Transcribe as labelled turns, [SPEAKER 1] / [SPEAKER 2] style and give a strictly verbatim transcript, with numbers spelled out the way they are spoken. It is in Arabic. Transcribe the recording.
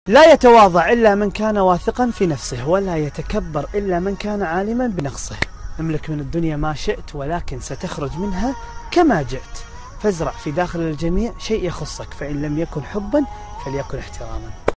[SPEAKER 1] لا يتواضع إلا من كان واثقا في نفسه، ولا يتكبر إلا من كان عالما بنقصه. املك من الدنيا ما شئت، ولكن ستخرج منها كما جئت. فازرع في داخل الجميع شيء يخصك، فإن لم يكن حبا فليكن احتراما.